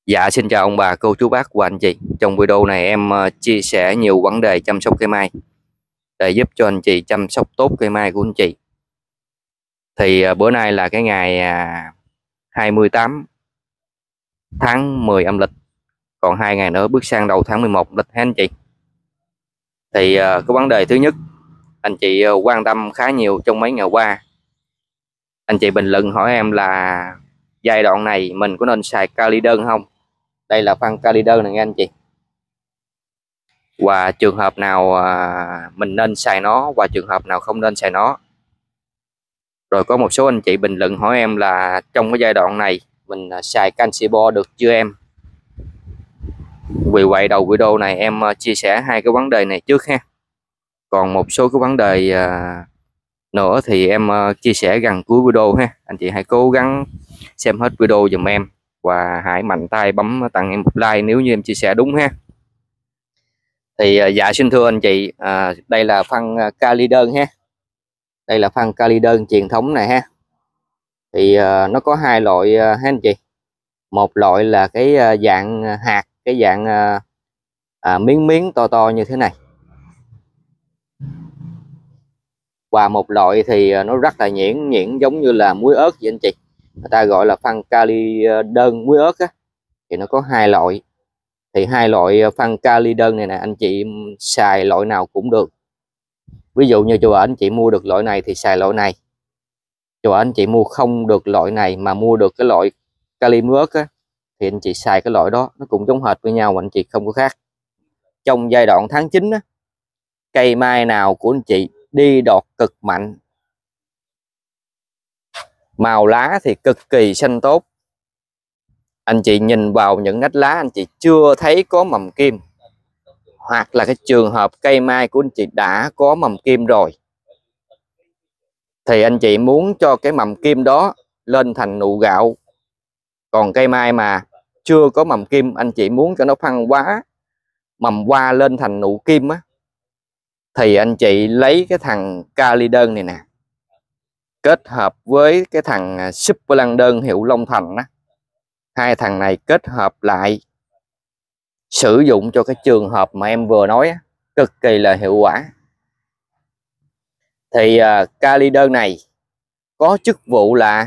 Dạ xin chào ông bà, cô chú bác và anh chị. Trong video này em chia sẻ nhiều vấn đề chăm sóc cây mai để giúp cho anh chị chăm sóc tốt cây mai của anh chị. Thì bữa nay là cái ngày 28 tháng 10 âm lịch, còn 2 ngày nữa bước sang đầu tháng 11 lịch ha anh chị. Thì cái vấn đề thứ nhất anh chị quan tâm khá nhiều trong mấy ngày qua. Anh chị bình luận hỏi em là giai đoạn này mình có nên xài kali đơn không? Đây là phân kali đơn này nghe anh chị. Và trường hợp nào mình nên xài nó và trường hợp nào không nên xài nó. Rồi có một số anh chị bình luận hỏi em là trong cái giai đoạn này mình xài canxi bo được chưa em. Vì vậy đầu video này em chia sẻ hai cái vấn đề này trước ha. Còn một số cái vấn đề nữa thì em chia sẻ gần cuối video ha. Anh chị hãy cố gắng xem hết video giùm em và hãy mạnh tay bấm tặng em một like nếu như em chia sẻ đúng ha. Thì dạ xin thưa anh chị, đây là phân kali đơn ha. Đây là phân kali đơn truyền thống này ha. Thì nó có hai loại ha anh chị. Một loại là cái dạng hạt, cái dạng miếng miếng to to như thế này. Và một loại thì nó rất là nhuyễn nhuyễn giống như là muối ớt vậy anh chị. Người ta gọi là phân kali đơn muối ớt á. Thì nó có hai loại. Thì hai loại phân kali đơn này nè anh chị xài loại nào cũng được. Ví dụ như chỗ ở anh chị mua được loại này thì xài loại này. Chỗ ở anh chị mua không được loại này mà mua được cái loại kali muối ớt á, thì anh chị xài cái loại đó, nó cũng giống hệt với nhau mà anh chị không có khác. Trong giai đoạn tháng 9 á, cây mai nào của anh chị đi đọt cực mạnh, màu lá thì cực kỳ xanh tốt. Anh chị nhìn vào những nách lá anh chị chưa thấy có mầm kim, hoặc là cái trường hợp cây mai của anh chị đã có mầm kim rồi, thì anh chị muốn cho cái mầm kim đó lên thành nụ gạo. Còn cây mai mà chưa có mầm kim, anh chị muốn cho nó phân hóa mầm hoa lên thành nụ kim á, thì anh chị lấy cái thằng kali đơn này nè, kết hợp với cái thằng super lăng đơn hiệu Long Thành á, hai thằng này kết hợp lại sử dụng cho cái trường hợp mà em vừa nói á, cực kỳ là hiệu quả. Thì kali đơn này có chức vụ là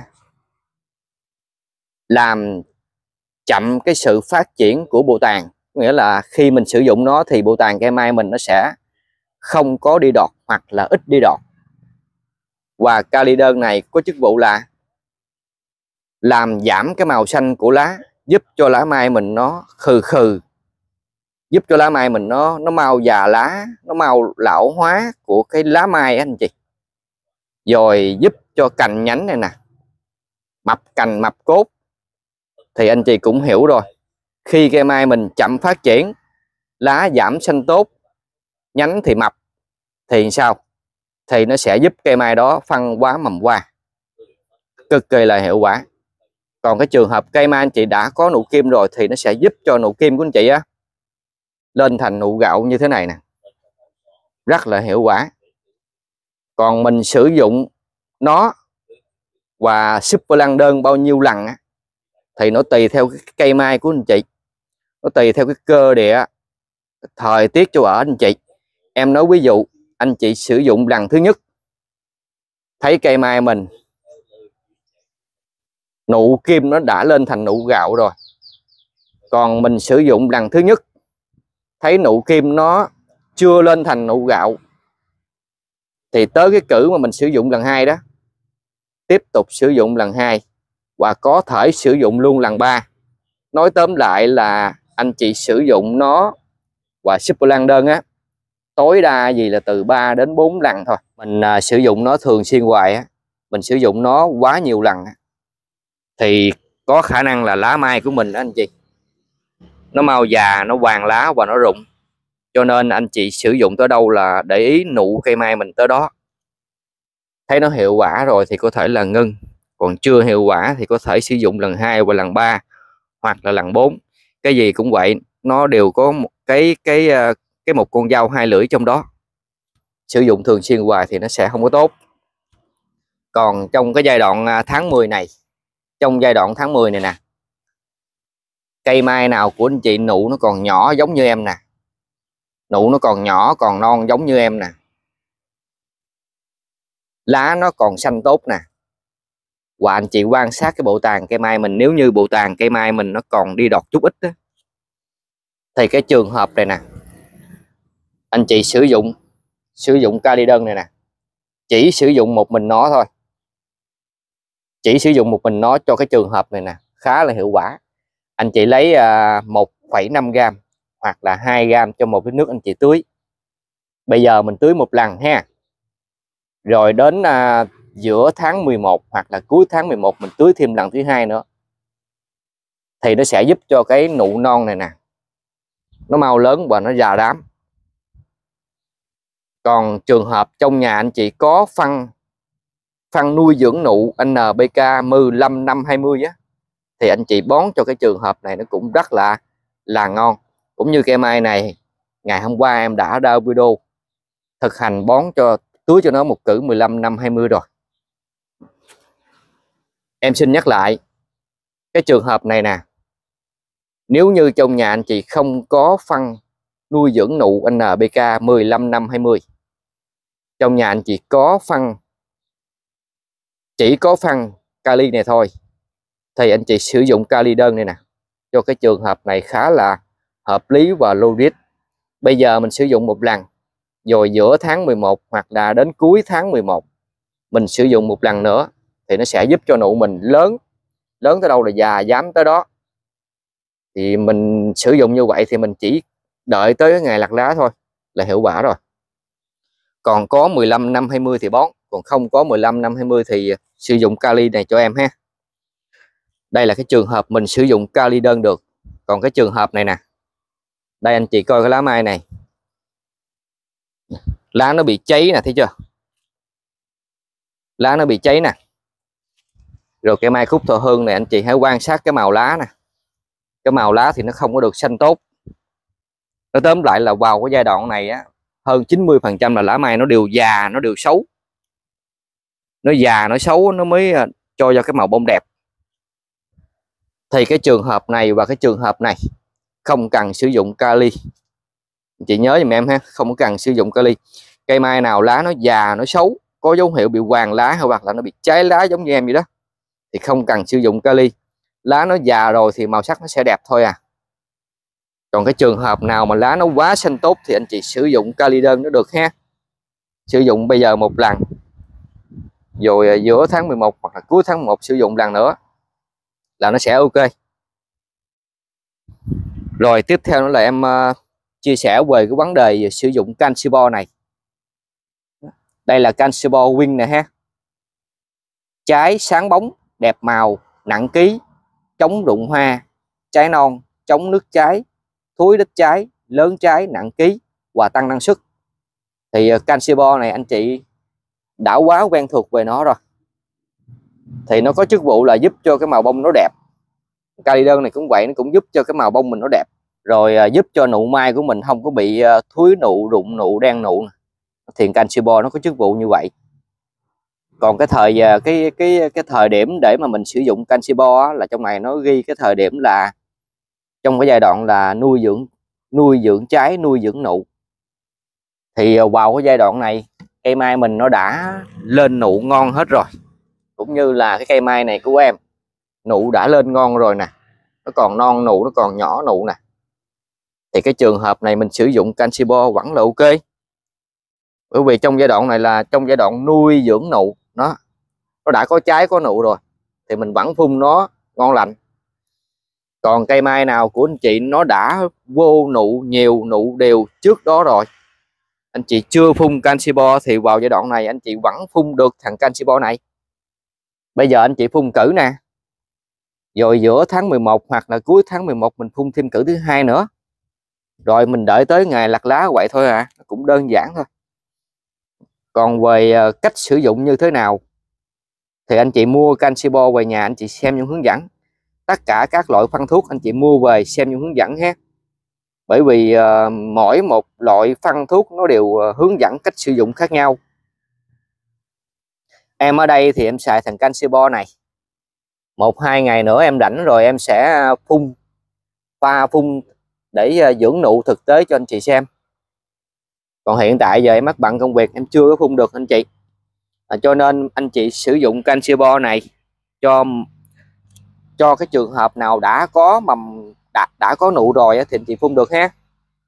làm chậm cái sự phát triển của bộ tàn, nghĩa là khi mình sử dụng nó thì bộ tàn cây mai mình nó sẽ không có đi đọt hoặc là ít đi đọt. Và kali đơn này có chức vụ là làm giảm cái màu xanh của lá, giúp cho lá mai mình nó khừ khừ, giúp cho lá mai mình nó mau già lá, nó mau lão hóa của cái lá mai anh chị. Rồi giúp cho cành nhánh này nè mập cành mập cốt. Thì anh chị cũng hiểu rồi, khi cây mai mình chậm phát triển, lá giảm xanh tốt, nhánh thì mập, thì sao? Thì nó sẽ giúp cây mai đó phân hóa mầm hoa, cực kỳ là hiệu quả. Còn cái trường hợp cây mai anh chị đã có nụ kim rồi thì nó sẽ giúp cho nụ kim của anh chị á lên thành nụ gạo như thế này nè, rất là hiệu quả. Còn mình sử dụng nó và super lăng đơn bao nhiêu lần á, thì nó tùy theo cái cây mai của anh chị, nó tùy theo cái cơ địa, thời tiết chỗ ở anh chị. Em nói ví dụ anh chị sử dụng lần thứ nhất thấy cây mai mình nụ kim nó đã lên thành nụ gạo rồi, còn mình sử dụng lần thứ nhất thấy nụ kim nó chưa lên thành nụ gạo, thì tới cái cử mà mình sử dụng lần hai đó, tiếp tục sử dụng lần hai và có thể sử dụng luôn lần ba. Nói tóm lại là anh chị sử dụng nó và super lăng đơn á, tối đa gì là từ 3 đến 4 lần thôi. Mình sử dụng nó thường xuyên hoài á, mình sử dụng nó quá nhiều lần á, thì có khả năng là lá mai của mình đó anh chị, nó mau già, nó vàng lá và nó rụng. Cho nên anh chị sử dụng tới đâu là để ý nụ cây mai mình tới đó. Thấy nó hiệu quả rồi thì có thể là ngưng, còn chưa hiệu quả thì có thể sử dụng lần 2 và lần 3 hoặc là lần 4. Cái gì cũng vậy, nó đều có một cái một con dao hai lưỡi trong đó. Sử dụng thường xuyên hoài thì nó sẽ không có tốt. Còn trong cái giai đoạn tháng 10 này, trong giai đoạn tháng 10 này nè, Cây mai nào của anh chị nụ nó còn nhỏ giống như em nè, nụ nó còn nhỏ còn non giống như em nè, lá nó còn xanh tốt nè, và anh chị quan sát cái bộ tàn cây mai mình, nếu như bộ tàn cây mai mình nó còn đi đọt chút ít đó, thì cái trường hợp này nè, anh chị sử dụng kali đơn này nè, chỉ sử dụng một mình nó thôi, chỉ sử dụng một mình nó cho cái trường hợp này nè khá là hiệu quả. Anh chị lấy 1,5 gram hoặc là 2 gram cho 1 lít nước anh chị tưới. Bây giờ mình tưới một lần ha, rồi đến giữa tháng 11 hoặc là cuối tháng 11 mình tưới thêm lần thứ hai nữa, thì nó sẽ giúp cho cái nụ non này nè nó mau lớn và nó già đám. Còn trường hợp trong nhà anh chị có phân nuôi dưỡng nụ NPK 15-5-20 á, thì anh chị bón cho cái trường hợp này nó cũng rất là ngon. Cũng như cây mai này, ngày hôm qua em đã ra video thực hành bón cho tưới cho nó một cử 15-5-20 rồi. Em xin nhắc lại cái trường hợp này nè, nếu như trong nhà anh chị không có phân nuôi dưỡng nụ NPK 15-5-20, trong nhà anh chị chỉ có phân kali này thôi, thì anh chị sử dụng kali đơn này nè cho cái trường hợp này khá là hợp lý và logic. Bây giờ mình sử dụng một lần, rồi giữa tháng 11 hoặc là đến cuối tháng 11 mình sử dụng một lần nữa, thì nó sẽ giúp cho nụ mình lớn tới đâu là già dám tới đó. Thì mình sử dụng như vậy thì mình chỉ đợi tới ngày lặt lá thôi là hiệu quả rồi. Còn có 15-5-20 thì bón, còn không có 15-5-20 thì sử dụng kali này cho em ha. Đây là cái trường hợp mình sử dụng kali đơn được. Còn cái trường hợp này nè, đây anh chị coi cái lá mai này, lá nó bị cháy nè, thấy chưa, lá nó bị cháy nè. Rồi cây mai cúc thọ hương này anh chị hãy quan sát cái màu lá nè, cái màu lá thì nó không có được xanh tốt. Nó tóm lại là vào cái giai đoạn này á, hơn 90% là lá mai nó đều già, nó đều xấu, nó già nó xấu nó mới cho ra cái màu bông đẹp. Thì cái trường hợp này và cái trường hợp này không cần sử dụng kali, chị nhớ giùm em ha, không có cần sử dụng kali. Cây mai nào lá nó già nó xấu, có dấu hiệu bị hoàng lá hoặc là nó bị cháy lá giống như em vậy đó, thì không cần sử dụng kali. Lá nó già rồi thì màu sắc nó sẽ đẹp thôi à. Còn cái trường hợp nào mà lá nó quá xanh tốt thì anh chị sử dụng kali đơn nó được ha. Sử dụng bây giờ một lần, rồi giữa tháng 11 hoặc là cuối tháng 11 sử dụng lần nữa là nó sẽ ok. Rồi tiếp theo nữa là em chia sẻ về cái vấn đề sử dụng canxi bo này. Đây là canxi bo win nè ha. Trái sáng bóng, đẹp màu, nặng ký, chống rụng hoa, trái non, chống nước trái, thúi đít trái, lớn trái, nặng ký và tăng năng suất. Thì canxi bo này anh chị đã quá quen thuộc về nó rồi. Thì nó có chức vụ là giúp cho cái màu bông nó đẹp. Kali đơn này cũng vậy, nó cũng giúp cho cái màu bông mình nó đẹp. Rồi giúp cho nụ mai của mình không có bị thúi nụ, rụng nụ, đen nụ. Thì canxi bo nó có chức vụ như vậy. Còn cái thời điểm để mà mình sử dụng canxi bo là trong này nó ghi cái thời điểm là trong cái giai đoạn là nuôi dưỡng trái, nuôi dưỡng nụ. Thì vào cái giai đoạn này cây mai mình nó đã lên nụ ngon hết rồi, cũng như là cái cây mai này của em nụ đã lên ngon rồi nè, nó còn non nụ, nó còn nhỏ nụ nè, thì cái trường hợp này mình sử dụng canxi bo vẫn là ok. Bởi vì trong giai đoạn này là trong giai đoạn nuôi dưỡng nụ, nó đã có trái có nụ rồi thì mình vẫn phun nó ngon lành. Còn cây mai nào của anh chị nó đã vô nụ nhiều, nụ đều trước đó rồi, anh chị chưa phun canxi bo thì vào giai đoạn này anh chị vẫn phun được thằng canxi bo này. Bây giờ anh chị phun cử nè, rồi giữa tháng 11 hoặc là cuối tháng 11 mình phun thêm cử thứ hai nữa, rồi mình đợi tới ngày lặt lá vậy thôi à, cũng đơn giản thôi. Còn về cách sử dụng như thế nào thì anh chị mua canxi bo về nhà anh chị xem những hướng dẫn. Tất cả các loại phân thuốc anh chị mua về xem những hướng dẫn ha. Bởi vì mỗi một loại phân thuốc nó đều hướng dẫn cách sử dụng khác nhau. Em ở đây thì em xài thằng canxi bo này. 1-2 ngày nữa em rảnh rồi em sẽ phun pha phun để dưỡng nụ thực tế cho anh chị xem. Còn hiện tại giờ em mắc bận công việc, em chưa có phun được anh chị. Cho nên anh chị sử dụng canxi bo này cho cái trường hợp nào đã có mầm, đã có nụ rồi thì anh chị phun được ha.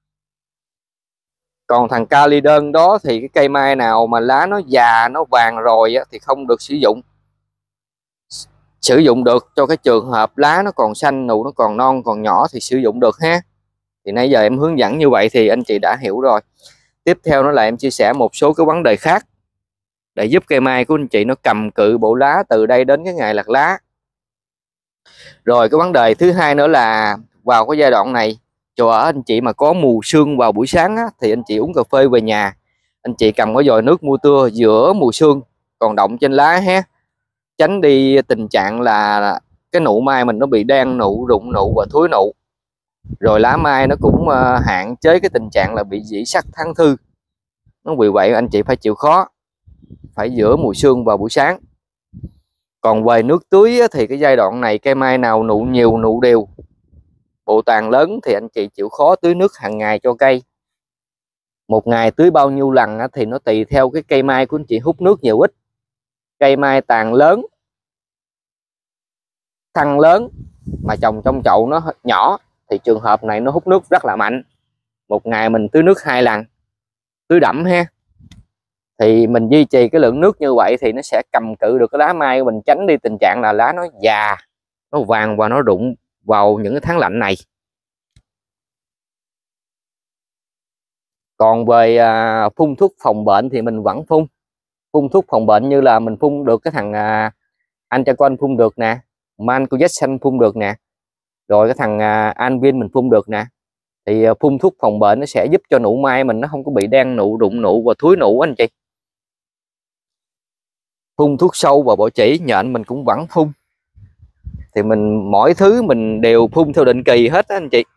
Còn thằng kali đơn đó thì cái cây mai nào mà lá nó già, nó vàng rồi thì không được sử dụng. Sử dụng được cho cái trường hợp lá nó còn xanh, nụ nó còn non, còn nhỏ thì sử dụng được ha. Thì nãy giờ em hướng dẫn như vậy thì anh chị đã hiểu rồi. Tiếp theo đó là em chia sẻ một số cái vấn đề khác để giúp cây mai của anh chị nó cầm cự bộ lá từ đây đến cái ngày lặt lá. Rồi cái vấn đề thứ hai nữa là vào cái giai đoạn này, chỗ ở anh chị mà có mù sương vào buổi sáng thì anh chị uống cà phê về nhà, anh chị cầm cái vòi nước mua tưa giữa mùa sương còn động trên lá ha, tránh đi tình trạng là cái nụ mai mình nó bị đen nụ, rụng nụ và thối nụ. Rồi lá mai nó cũng hạn chế cái tình trạng là bị rỉ sắt thắng thư. Nó vì vậy anh chị phải chịu khó, phải giữa mùa sương vào buổi sáng. Còn về nước tưới thì cái giai đoạn này cây mai nào nụ nhiều, nụ đều, bộ tàn lớn thì anh chị chịu khó tưới nước hàng ngày cho cây. Một ngày tưới bao nhiêu lần thì nó tùy theo cái cây mai của anh chị hút nước nhiều ít. Cây mai tàn lớn, thân lớn mà trồng trong chậu nó nhỏ thì trường hợp này nó hút nước rất là mạnh. Một ngày mình tưới nước 2 lần, tưới đẫm ha. Thì mình duy trì cái lượng nước như vậy thì nó sẽ cầm cự được cái lá mai của mình, tránh đi tình trạng là lá nó già, nó vàng và nó rụng vào những cái tháng lạnh này. Còn về phun thuốc phòng bệnh thì mình vẫn phun thuốc phòng bệnh, như là mình phun được cái thằng Antracon phun được nè, Mancozeb xanh phun được nè, rồi cái thằng Anvin mình phun được nè. Thì phun thuốc phòng bệnh nó sẽ giúp cho nụ mai mình nó không có bị đen nụ, rụng nụ và thúi nụ anh chị. Phun thuốc sâu và bọ trĩ nhện mình cũng vẫn phun. Thì mình mỗi thứ mình đều phun theo định kỳ hết đó anh chị.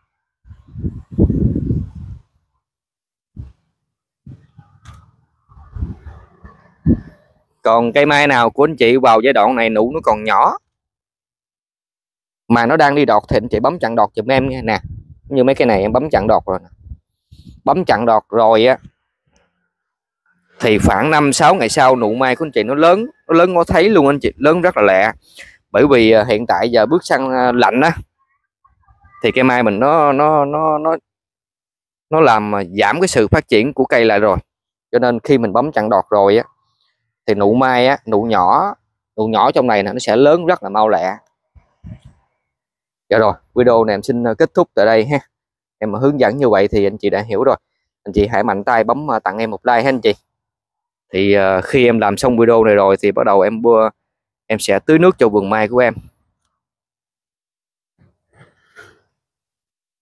Còn cây mai nào của anh chị vào giai đoạn này nụ nó còn nhỏ mà nó đang đi đọt thì anh chị bấm chặn đọt giùm em nè. Như mấy cây này em bấm chặn đọt rồi. Bấm chặn đọt rồi thì khoảng 5-6 ngày sau nụ mai của anh chị nó lớn có thấy luôn anh chị, lớn rất là lẹ. Bởi vì hiện tại giờ bước sang lạnh thì cây mai mình nó làm giảm cái sự phát triển của cây lại rồi. Cho nên khi mình bấm chặn đọt rồi thì nụ mai nụ nhỏ trong này nó sẽ lớn rất là mau lẹ. Dạ rồi, video này em xin kết thúc tại đây ha. Em mà hướng dẫn như vậy thì anh chị đã hiểu rồi. Anh chị hãy mạnh tay bấm tặng em một like ha anh chị. Thì khi em làm xong video này rồi thì bắt đầu em sẽ tưới nước cho vườn mai của em.